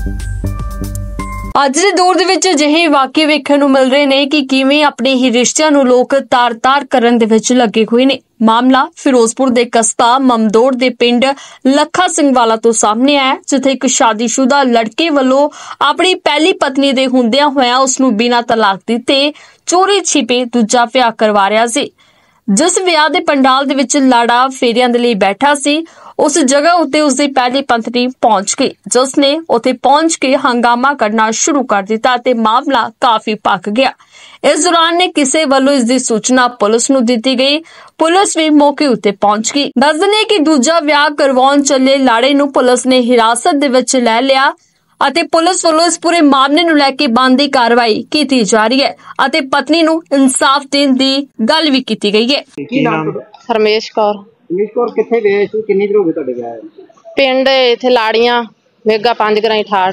ਅੱਜ ਦੇ ਦੌਰ ਦੇ ਵਿੱਚ ਅਜਿਹੇ ਵਾਕਿਏ ਵੇਖਣ ਨੂੰ ਮਿਲ ਰਹੇ ਨੇ ਕਿ ਕਿਵੇਂ ਆਪਣੇ ਹੀ ਰਿਸ਼ਤਿਆਂ ਨੂੰ ਲੋਕ ਤਾਰ-ਤਾਰ ਕਰਨ ਦੇ ਵਿੱਚ ਲੱਗੇ ਹੋਏ ਨੇ। ਮਾਮਲਾ ਫਿਰੋਜ਼ਪੁਰ ਦੇ ਕਸਬਾ ਮਮਦੋੜ ਦੇ ਪਿੰਡ ਲੱਖਾ ਸਿੰਘ ਵਾਲਾ ਤੋਂ ਸਾਹਮਣੇ ਆਇਆ, ਜਿੱਥੇ ਇੱਕ ਸ਼ਾਦੀशुदा ਲੜਕੇ ਵੱਲੋਂ ਆਪਣੀ ਪਹਿਲੀ ਪਤਨੀ ਦੇ ਹੁੰਦਿਆਂ ਹੋਇਆਂ ਉਸ ਨੂੰ ਬਿਨਾਂ ਤਲਾਕ ਦਿੱਤੇ ਚੋਰੀ ਛਿਪੇ ਦੂਜਾ ਵਿਆਹ ਕਰਵਾ ਰਿਹਾ ਸੀ। जिस विआह दे पंडाल दे विच लाड़ा फेरियां दे लई बैठा सी, उस जगह उत्ते उसदी पहली पत्नी पहुंच गई, जिसने उत्थे पहुंच के हंगामा करना शुरू कर दिता ते मामला काफी पक गया। इस दौरान ने किसे वालों इसकी सूचना पुलिस नूं दित्ती गई। पुलिस भी मौके उत्ते पहुंच गई। दस दिने कि दूजा विआह करवाउण चले लाड़े नूं पुलिस ने हिरासत दे विच लै लिया ਅਤੇ ਪੁਲਿਸ ਵੱਲੋਂ ਇਸ ਪੂਰੇ ਮਾਮਲੇ ਨੂੰ ਲੈ ਕੇ ਬਣਦੀ ਕਾਰਵਾਈ ਕੀਤੀ ਜਾ ਰਹੀ ਹੈ ਅਤੇ ਪਤਨੀ ਨੂੰ ਇਨਸਾਫ ਦੇਣ ਦੀ ਗੱਲ ਵੀ ਕੀਤੀ ਗਈ ਹੈ। ਕੀ ਨਾਮ ਤੁਹਾਡਾ? ਹਰਮੇਸ਼ ਕੌਰ। ਹਰਮੇਸ਼ ਕੌਰ ਕਿੱਥੇ ਗਏ ਸੀ? ਕਿੰਨੀ ਦੇਰ ਹੋ ਗਈ ਤੁਹਾਡੇ ਵਿਆਹ? ਪਿੰਡ ਇੱਥੇ ਲਾੜੀਆਂ ਮੇਗਾ 5 ਗਰਾਈ ਠਾੜ।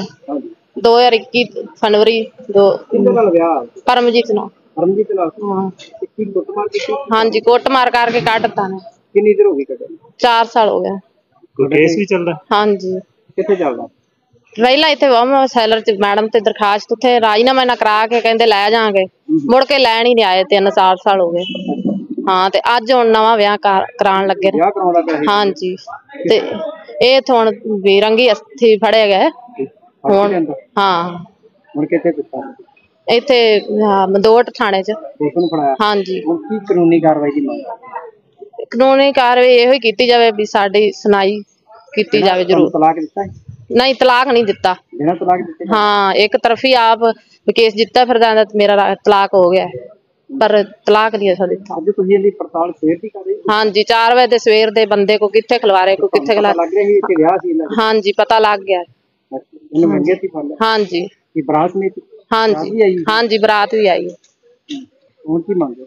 2021 ਫਰਵਰੀ 2। ਕਿੰਨੇ ਨਾਲ ਵਿਆਹ? ਪਰਮਜੀਤ ਨਾਲ। ਪਰਮਜੀਤ ਨਾਲ? ਹਾਂ। ਕੀ ਕੁੱਟਮਾਰ ਕੀਤੀ? ਹਾਂਜੀ, ਕੁੱਟਮਾਰ ਕਰਕੇ ਕੱਢਤਾ ਨੇ। ਕਿੰਨੀ ਦੇਰ ਹੋ ਗਈ ਕੱਢੇ? 4 ਸਾਲ ਹੋ ਗਏ। ਕੋਈ ਕੇਸ ਵੀ ਚੱਲਦਾ? ਹਾਂਜੀ। ਕਿੱਥੇ ਚੱਲਦਾ? ਪਹਿਲਾਂ ਇੱਥੇ ਸੈਲਰ ਚ ਮੈਡਮ ਤੇ ਦਰਖਾਸਤ ਉੱਥੇ ਰਾਜੀਨਾਮਾ ਨਾ ਕਰਾ ਕੇ ਕਹਿੰਦੇ ਲੈ ਜਾਾਂਗੇ, ਮੁੜ ਕੇ ਲੈਣ ਹੀ ਨਹੀਂ ਆਏ। 3-4 ਸਾਲ ਹੋ ਗਏ। ਹਾਂ, ਤੇ ਅੱਜ ਹੁਣ ਨਵਾਂ ਵਿਆਹ ਕਰਾਉਣ ਲੱਗੇ ਨੇ। ਹਾਂਜੀ, ਤੇ ਇਹ ਹੁਣ ਵੀ ਰੰਗੀ ਅਸਥੀ ਫੜੇ ਗਏ ਹੁਣ। ਹਾਂ, ਹੁਣ ਕਿੱਥੇ ਦਿੱਤਾ? ਇੱਥੇ ਮਦੋਟ ਥਾਣੇ ਚ। ਹਾਂਜੀ। ਕੀ ਕਾਨੂੰਨੀ ਕਾਰਵਾਈ ਦੀ ਮੰਗ? ਕਾਨੂੰਨੀ ਕਾਰਵਾਈ ਇਹੋ ਹੀ ਕੀਤੀ ਜਾਵੇ ਵੀ ਸਾਡੀ ਸੁਣਾਈ ਕੀਤੀ ਜਾਵੇ ਜ਼ਰੂਰ। ਤਲਾਕ ਦਿੱਤਾ? ਨਹੀਂ, ਤਲਾਕ ਨਹੀਂ ਦਿੱਤਾ। ਬਿਨਾਂ ਤਲਾਕ ਦਿੱਤੇ? ਹਾਂ, ਇੱਕ ਤਰਫੀ ਆਪ ਕੇਸ ਜਿੱਤਾ ਫਿਰਦਾ ਮੇਰਾ ਤਲਾਕ ਹੋ ਗਿਆ, ਪਰ ਤਲਾਕ ਨਹੀਂ ਅਸਾਂ ਦਿੱਤਾ। ਅੱਜ ਤੁਸੀਂ ਇਹਦੀ ਪੜਤਾਲ ਸਵੇਰ ਦੀ ਕਰ ਰਹੇ ਹੋ? ਹਾਂਜੀ, 4 ਵਜੇ ਦੇ ਸਵੇਰ ਦੇ ਬੰਦੇ ਕੋ ਕਿੱਥੇ ਖਿਲਵਾਰੇ ਕੋ ਕਿੱਥੇ ਖਿਲਾ ਲੱਗ ਰਿਹਾ ਸੀ ਇੱਥੇ ਵਿਆਹ ਸੀ ਇਹਨਾਂ ਦਾ? ਹਾਂਜੀ, ਪਤਾ ਲੱਗ ਗਿਆ। ਇਹਨੂੰ ਮੰਗੇ ਸੀ ਫੜ? ਹਾਂਜੀ। ਕੀ ਬਰਾਤ ਨਹੀਂ? ਹਾਂਜੀ ਹਾਂਜੀ, ਬਰਾਤ ਵੀ ਆਈ। ਹੁਣ ਕੀ ਮੰਗਦੇ?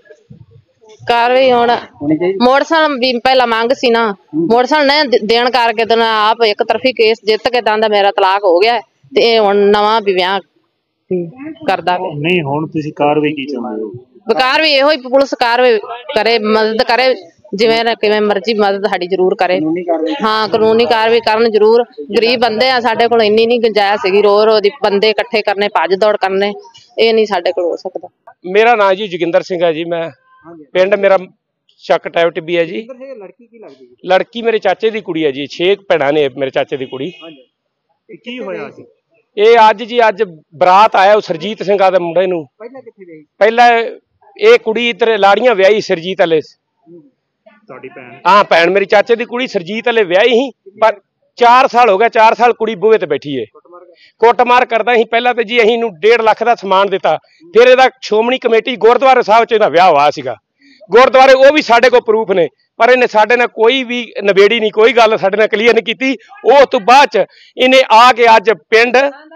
ਕਾਰਵਾਈ ਹੁਣ ਮੋਟਰਸਾਈਕਲ ਵੀ ਪਹਿਲਾਂ ਮੰਗ ਸੀ ਨਾ, ਮੋਟਰਸਾਈਕਲ ਨੇ ਦੇਣ ਕਰਕੇ ਤੇ ਆਪ ਇੱਕ ਤਰਫੀ ਕੇਸ ਜਿੱਤ ਕੇ ਦੰਦਾ ਮੇਰਾ ਤਲਾਕ ਹੋ ਗਿਆ ਤੇ ਇਹ ਹੁਣ ਨਵਾਂ ਵੀ ਵਿਆਹ ਕਰਦਾ। ਨਹੀਂ, ਹੁਣ ਤੁਸੀਂ ਕਾਰਵਾਈ ਕੀ ਚਾਹੁੰਦੇ ਹੋ? ਬਕਾਰ ਵੀ ਇਹੋ ਹੀ ਪੁਲਿਸ ਕਾਰਵਾਈ ਕਰੇ, ਮਦਦ ਕਰੇ, ਜਿਵੇਂ ਕਿਵੇਂ ਮਰਜ਼ੀ ਮਦਦ ਸਾਡੀ ਜ਼ਰੂਰ ਕਰੇ। ਹਾਂ, ਕਾਨੂੰਨੀ ਕਾਰਵਾਈ ਕਰਨ ਜ਼ਰੂਰ। ਗਰੀਬ ਬੰਦੇ ਆ, ਸਾਡੇ ਕੋਲ ਇੰਨੀ ਨਹੀਂ ਗੁੰਜਾਇਸ਼ ਹੈਗੀ ਰੋ ਦੀ ਬੰਦੇ ਇਕੱਠੇ ਕਰਨੇ, ਭੱਜ ਦੌੜ ਕਰਨੇ, ਇਹ ਨਹੀਂ ਸਾਡੇ ਕੋਲ ਹੋ ਸਕਦਾ। ਮੇਰਾ ਨਾਂ ਜੀ ਜੋਗਿੰਦਰ ਸਿੰਘ ਹੈ ਜੀ। ਮੈਂ ਪਿੰਡ ਮੇਰਾ ਚੱਕ ਟੈਵਟ ਵੀ ਹੈ ਜੀ। ਲੜਕੀ ਕੀ ਲੱਗਦੀ? ਲੜਕੀ ਮੇਰੇ ਚਾਚੇ ਦੀ ਕੁੜੀ ਹੈ ਜੀ। 6 ਭੈਣਾਂ ਨੇ ਮੇਰੇ ਚਾਚੇ ਦੀ ਕੁੜੀ। ਕੀ ਹੋਇਆ ਸੀ? ਇਹ ਅੱਜ ਬਰਾਤ ਆਇਆ ਉਹ ਸਰਜੀਤ ਸਿੰਘ ਦੇ ਮੁੰਡੇ ਨੂੰ। ਪਹਿਲਾਂ ਕਿੱਥੇ ਗਈ? ਪਹਿਲਾਂ ਇਹ ਕੁੜੀ ਇੱਧਰ ਲਾੜੀਆਂ ਵਿਆਹੀ ਸਰਜੀਤ ਵਾਲੇ। ਤੁਹਾਡੀ ਭੈਣ? ਹਾਂ, ਭੈਣ ਮੇਰੀ ਚਾਚੇ ਦੀ ਕੁੜੀ ਸਰਜੀਤ ਵਾਲੇ ਵਿਆਹੀ ਸੀ, ਪਰ 4 ਸਾਲ ਹੋ ਗਿਆ। 4 ਸਾਲ ਕੁੜੀ ਬੂਹੇ ਤੇ ਬੈਠੀ ਏ, ਕੁੱਟਮਾਰ ਕਰਦਾ ਸੀ। ਪਹਿਲਾਂ ਤੇ ਜੀ ਅਸੀਂ ਇਹਨੂੰ 1.5 ਲੱਖ ਦਾ ਸਮਾਨ ਦਿੱਤਾ, ਫਿਰ ਇਹਦਾ ਸ਼੍ਰੋਮਣੀ ਕਮੇਟੀ ਗੁਰਦੁਆਰੇ ਸਾਹਿਬ ਚ ਇਹਦਾ ਵਿਆਹ ਹੋਇਆ ਸੀਗਾ ਗੁਰਦੁਆਰੇ। ਉਹ ਵੀ ਸਾਡੇ ਕੋਲ ਪ੍ਰੂਫ ਨੇ, ਪਰ ਇਹਨੇ ਸਾਡੇ ਨਾਲ ਕੋਈ ਵੀ ਨਵੇੜੀ ਨਹੀਂ, ਕੋਈ ਗੱਲ ਸਾਡੇ ਨਾਲ ਕਲੀਅਰ ਨਹੀਂ ਕੀਤੀ। ਉਹ ਤੋਂ ਬਾਅਦ ਚ ਇਹਨੇ ਆ ਕੇ ਅੱਜ ਪਿੰਡ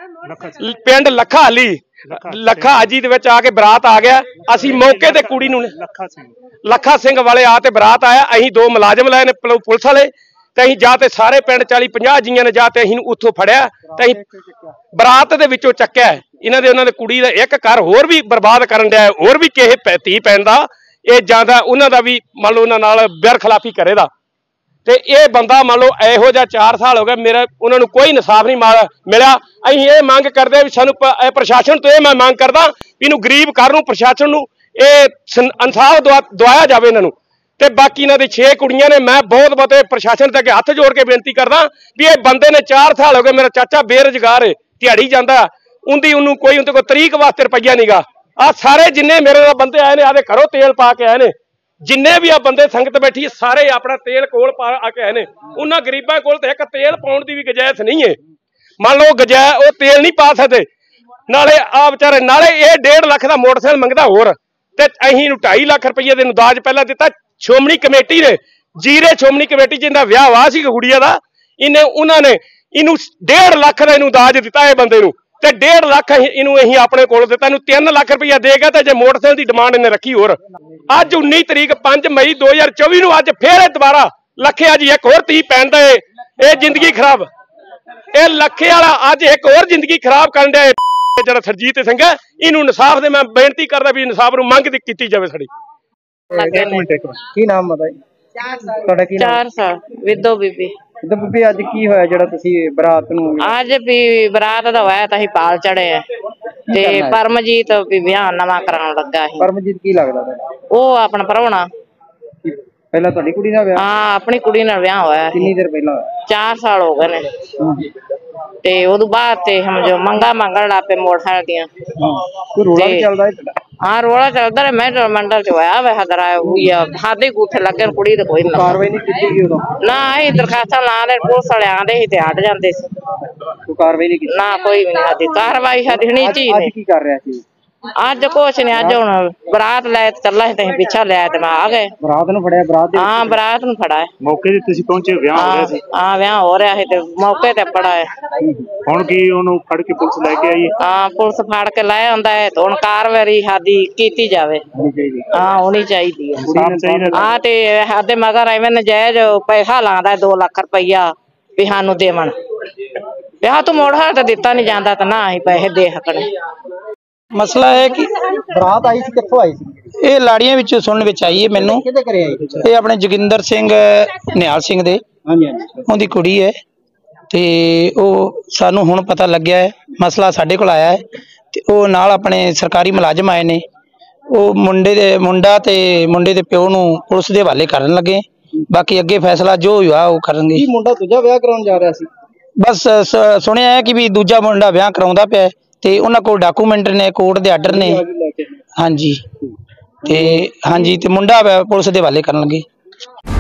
ਲੱਖਾ ਹਾਜੀ ਦੇ ਵਿੱਚ ਆ ਕੇ ਬਰਾਤ ਆ ਗਿਆ। ਅਸੀਂ ਮੌਕੇ ਤੇ ਕੁੜੀ ਨੂੰ ਲੱਖਾ ਸਿੰਘ ਵਾਲੇ ਆ ਤੇ ਬਰਾਤ ਆਇਆ। ਅਸੀਂ 2 ਮੁਲਾਜ਼ਮ ਲਏ ਨੇ ਪੁਲਿਸ ਵਾਲੇ, ਤੇ ਅਸੀਂ ਜਾ ਤੇ ਸਾਰੇ ਪਿੰਡ 40-50 ਜੀਆਂ ਨੇ ਜਾ ਤੇ ਅਸੀਂ ਉੱਥੋਂ ਫੜਿਆ ਤੇ ਅਸੀਂ ਬਰਾਤ ਦੇ ਵਿੱਚੋਂ ਚੱਕਿਆ। ਉਹਨਾਂ ਦੇ ਕੁੜੀ ਦਾ ਇੱਕ ਘਰ ਹੋਰ ਵੀ ਬਰਬਾਦ ਕਰਨ ਡਿਆ, ਹੋਰ ਵੀ ਕਿਸੇ ਧੀ ਭੈਣ ਦਾ ਇਹ ਜਾਂਦਾ ਉਹਨਾਂ ਦਾ ਵੀ ਮੰਨ ਲਓ ਉਹਨਾਂ ਨਾਲ ਬੇਰਖਲਾਫੀ ਕਰੇਦਾ। ਤੇ ਇਹ ਬੰਦਾ ਮੰਨ ਲਓ ਇਹੋ ਜਿਹਾ 4 ਸਾਲ ਹੋ ਗਏ ਮੇਰਾ ਉਹਨਾਂ ਨੂੰ ਕੋਈ ਇਨਸਾਫ ਨਹੀਂ ਮਿਲਿਆ। ਅਸੀਂ ਇਹ ਮੰਗ ਕਰਦੇ ਵੀ ਸਾਨੂੰ ਪ੍ਰਸ਼ਾਸਨ ਤੋਂ ਇਹ ਮੈਂ ਮੰਗ ਕਰਦਾ ਵੀ ਇਹਨੂੰ ਗਰੀਬ ਘਰ ਨੂੰ ਪ੍ਰਸ਼ਾਸਨ ਨੂੰ ਇਹ ਇਨਸਾਫ ਦਵਾਇਆ ਜਾਵੇ ਇਹਨਾਂ ਨੂੰ। ਤੇ ਬਾਕੀ ਇਹਨਾਂ ਦੇ 6 ਕੁੜੀਆਂ ਨੇ। ਮੈਂ ਬਹੁਤ ਪ੍ਰਸ਼ਾਸਨ ਦੇ ਅੱਗੇ ਹੱਥ ਜੋੜ ਕੇ ਬੇਨਤੀ ਕਰਦਾ ਵੀ ਇਹ ਬੰਦੇ ਨੇ 4 ਸਾਲ ਹੋ ਗਏ ਮੇਰਾ ਚਾਚਾ ਬੇਰੁਜ਼ਗਾਰ ਹੈ, ਦਿਹਾੜੀ ਜਾਂਦਾ, ਉਹਨੂੰ ਕੋਈ ਉਹਦੇ ਕੋਲ ਤਰੀਕ ਵਾਸਤੇ ਰੁਪਈਆ ਨੀਗਾ। ਆ ਸਾਰੇ ਜਿੰਨੇ ਮੇਰੇ ਨਾਲ ਬੰਦੇ ਆਏ ਨੇ ਆਦੇ ਘਰੋਂ ਤੇਲ ਪਾ ਕੇ ਆਏ ਨੇ, ਜਿੰਨੇ ਵੀ ਆ ਬੰਦੇ ਸੰਗਤ ਬੈਠੀ ਸਾਰੇ ਆਪਣਾ ਤੇਲ ਕੋਲ ਪਾ ਕੇ ਆਏ ਨੇ। ਉਹਨਾਂ ਗਰੀਬਾਂ ਕੋਲ ਤੇ ਇੱਕ ਤੇਲ ਪਾਉਣ ਦੀ ਵੀ ਗੁੰਜਾਇਸ਼ ਨਹੀਂ ਹੈ। ਮੰਨ ਲਓ ਉਹ ਤੇਲ ਨਹੀਂ ਪਾ ਸਕਦੇ। ਨਾਲੇ ਆ ਵਿਚਾਰੇ ਨਾਲੇ ਇਹ 1.5 ਲੱਖ ਦਾ ਮੋਟਰਸਾਈਕਲ ਮੰਗਦਾ ਹੋਰ, ਤੇ ਅਸੀਂ ਇਹਨੂੰ 2.5 ਲੱਖ ਰੁਪਈਏ ਦੇ ਦਾਜ ਪਹਿਲਾਂ ਦਿੱਤਾ ਸ਼੍ਰੋਮਣੀ ਕਮੇਟੀ ਨੇ। ਜੀਰੇ ਸ਼੍ਰੋਮਣੀ ਕਮੇਟੀ ਜਿੰਦਾ ਵਿਆਹ ਵਾ ਸੀ ਗੁੜੀਆ ਦਾ, ਉਹਨਾਂ ਨੇ ਇਹਨੂੰ 1.5 ਲੱਖ ਦਾ ਇਹਨੂੰ ਦਾਜ ਦਿੱਤਾ ਇਹ ਬੰਦੇ ਨੂੰ, ਤੇ 1.5 ਲੱਖ ਇਹਨੂੰ ਅਸੀਂ ਆਪਣੇ ਕੋਲ ਦਿੱਤਾ। ਇਹਨੂੰ 3 ਲੱਖ ਰੁਪਈਆ ਦੇ ਗਿਆ। ਤੇ ਜੇ ਮੋਟਰਸਾਈਕਲ ਦੀ ਡਿਮਾਂਡ ਇਹਨੇ ਰੱਖੀ ਹੋਰ। ਅੱਜ 19 ਤਰੀਕ 5 ਮਈ 2024 ਨੂੰ ਅੱਜ ਫੇਰ ਦੁਬਾਰਾ ਲੱਖੇ ਜੀ ਇੱਕ ਹੋਰ ਧੀ ਭੈਣ ਦਾ ਇਹ ਜ਼ਿੰਦਗੀ ਖਰਾਬ, ਇਹ ਲੱਖੇ ਵਾਲਾ ਅੱਜ ਇੱਕ ਹੋਰ ਜ਼ਿੰਦਗੀ ਖਰਾਬ ਕਰਨ ਡਿਆ ਜਿਹੜਾ ਸਰਜੀਤ ਸਿੰਘ ਹੈ। ਇਹਨੂੰ ਇਨਸਾਫ ਦੇ ਮੈਂ ਬੇਨਤੀ ਕਰਦਾ ਵੀ ਇਨਸਾਫ ਨੂੰ ਮੰਗ ਕੀਤੀ ਜਾਵੇ ਸਾਡੀ। ਕੀ ਨਾਮ ਬਤਾਈ ਤੁਹਾਡਾ? ਕੀ ਨਾਮ? 4 ਸਾਲ ਵਿਦੋ ਬੀਬੀ। ਤੇ ਬੀਬੀ ਅੱਜ ਕੀ ਹੋਇਆ ਜਿਹੜਾ ਤੁਸੀਂ ਬਰਾਤ ਨੂੰ ਅੱਜ ਵੀ ਬਰਾਤ ਦਾ ਹੋਇਆ ਤਾਂ ਅਸੀਂ ਪਾਲ ਚੜੇ ਆ ਤੇ ਪਰਮਜੀਤ ਵੀ ਵਿਆਹ ਨਵਾਂ ਕਰਾਉਣ ਲੱਗਾ ਸੀ। ਪਰਮਜੀਤ ਕੀ ਲੱਗਦਾ ਤੁਹਾਨੂੰ? ਉਹ ਆਪਣਾ ਪ੍ਰਾਹੁਣਾ। ਪਹਿਲਾਂ ਤੁਹਾਡੀ ਕੁੜੀ ਦਾ ਵਿਆਹ? ਹਾਂ, ਆਪਣੀ ਕੁੜੀ ਨਾਲ ਵਿਆਹ ਹੋਇਆ। ਕਿੰਨੀ ਦੇਰ ਪਹਿਲਾਂ? 4 ਸਾਲ ਹੋ ਗਏ ਨੇ। ਤੇ ਉਦੋਂ ਬਾਅਦ ਤੇ ਸਮਝੋ ਮੰਗਾ ਮੰਗਣ ਲੱਗ ਪਏ ਮੋਟਰਸਾਈਕਲ ਦੀਆਂ। ਕੋਈ ਰੋਲਾ ਵੀ ਚੱਲਦਾ ਹੈ? ਹਾਂ, ਰੋਲਾ ਚੱਲਦਾ ਰਿਹਾ। ਮੈਂ ਮੰਡਲ ਚ ਹੋਇਆ ਵੇ ਹਦਰਾ ਹੋਈ ਆ ਹਾਦੇ ਗੂਠੇ ਲੱਗੇ ਕੁੜੀ ਤੇ ਕੋਈ ਨਾ ਕਾਰਵਾਈ ਨਹੀਂ ਕੀਤੀ ਗਈ ਉਦੋਂ? ਨਾ, ਅਸੀਂ ਦਰਖਾਸਤਾਂ ਲਾ ਦੇ ਪੁਲਿਸ ਵਾਲੇ ਆਂਦੇ ਸੀ ਤੇ ਹਟ ਜਾਂਦੇ ਸੀ। ਕੋਈ ਕਾਰਵਾਈ ਨਹੀਂ ਕੀਤੀ? ਨਾ, ਕੋਈ ਵੀ ਨਹੀਂ ਸਾਡੀ ਕਾਰਵਾਈ ਸਾਡੀ ਹਣੀ ਚੀ ਅੱਜ ਕੀ ਕਰ ਰਿਹਾ ਸੀ? ਅੱਜ ਕੁਛ ਨੀ। ਅੱਜ ਹੁਣ ਬਰਾਤ ਲੈ ਚੱਲਾ ਸੀ ਤੇ ਪਿੱਛਾ ਲਿਆ ਤੇ ਮੈਂ ਆ ਗਏ। ਬਰਾਤ ਨੂੰ ਫੜਿਆ? ਬਰਾਤ ਹਾਂ, ਬਰਾਤ ਨੂੰ ਫੜਾ ਹੈ। ਮੌਕੇ ਤੇ ਤੁਸੀਂ ਪਹੁੰਚੇ? ਵਿਆਹ ਹੋ ਰਿਹਾ ਸੀ? ਹਾਂ, ਵਿਆਹ ਹੋ ਰਿਹਾ ਸੀ ਤੇ ਮੌਕੇ ਤੇ ਫੜਾ ਹੈ। ਹੁਣ ਕੀ ਉਹਨੂੰ ਫੜ ਕੇ ਪੁਲਿਸ ਲੈ ਕੇ ਆਈ? ਹਾਂ, ਪੁਲਿਸ ਫੜ ਕੇ ਲੈ ਆਉਂਦਾ ਹੈ ਤੇ ਹੁਣ ਕਾਰਵਾਈ ਸਾਡੀ ਕੀਤੀ ਜਾਵੇ। ਹਾਂ, ਹੋਣੀ ਚਾਹੀਦੀ ਹੈ। ਹਾਂ, ਤੇ ਸਾਡੇ ਮਗਰ ਐਵੇਂ ਨਜਾਇਜ਼ ਪੈਸਾ ਲਾਉਂਦਾ 2 ਲੱਖ ਰੁਪਈਆ ਵੀ ਸਾਨੂੰ ਦੇਵਣ। ਵਿਆਹ ਤੋਂ ਮੋੜ ਹਾਲ ਤਾਂ ਦਿੱਤਾ ਨਹੀਂ ਜਾਂਦਾ ਤਾਂ ਨਾ ਅਸੀਂ ਪੈਸੇ ਦੇ ਸਕਣੇ। ਮਸਲਾ ਹੈ ਕਿ ਬਰਾਤ ਆਈ ਸੀ, ਕਿੱਥੋਂ ਆਈ ਸੀ? ਇਹ ਲਾੜੀਆਂ ਵਿੱਚ ਸੁਣਨ ਵਿੱਚ ਆਈ ਹੈ ਮੈਨੂੰ। ਕਿਹਦੇ ਘਰੇ ਆਈ? ਇਹ ਆਪਣੇ ਜੋਗਿੰਦਰ ਸਿੰਘ ਨਿਹਾਲ ਸਿੰਘ ਦੇ, ਹਾਂਜੀ ਹਾਂਜੀ, ਉਹਦੀ ਕੁੜੀ ਹੈ। ਤੇ ਉਹ ਸਾਨੂੰ ਹੁਣ ਪਤਾ ਲੱਗਿਆ ਹੈ, ਮਸਲਾ ਸਾਡੇ ਕੋਲ ਆਇਆ ਹੈ ਤੇ ਉਹ ਨਾਲ ਆਪਣੇ ਸਰਕਾਰੀ ਮੁਲਾਜ਼ਮ ਆਏ ਨੇ। ਉਹ ਮੁੰਡਾ ਤੇ ਮੁੰਡੇ ਦੇ ਪਿਓ ਨੂੰ ਪੁਲਿਸ ਦੇ ਹਵਾਲੇ ਕਰਨ ਲੱਗੇ। ਬਾਕੀ ਅੱਗੇ ਫੈਸਲਾ ਜੋ ਹੋਇਆ ਉਹ ਕਰਨਗੇ। ਕੀ ਮੁੰਡਾ ਦੂਜਾ ਵਿਆਹ ਕਰਾਉਣ ਜਾ ਰਿਹਾ ਸੀ? ਬਸ ਸੁਣਿਆ ਹੈ ਕਿ ਵੀ ਦੂਜਾ ਮੁੰਡਾ ਵਿਆਹ ਕਰਾਉਂਦਾ ਪਿਆ ਤੇ ਉਹਨਾਂ ਕੋਲ ਡਾਕੂਮੈਂਟ ਨੇ, ਕੋਰਟ ਦੇ ਆਰਡਰ ਨੇ। ਹਾਂਜੀ ਤੇ ਮੁੰਡਾ ਪੁਲਿਸ ਦੇ ਹਵਾਲੇ ਕਰਨ ਲੱਗੇ।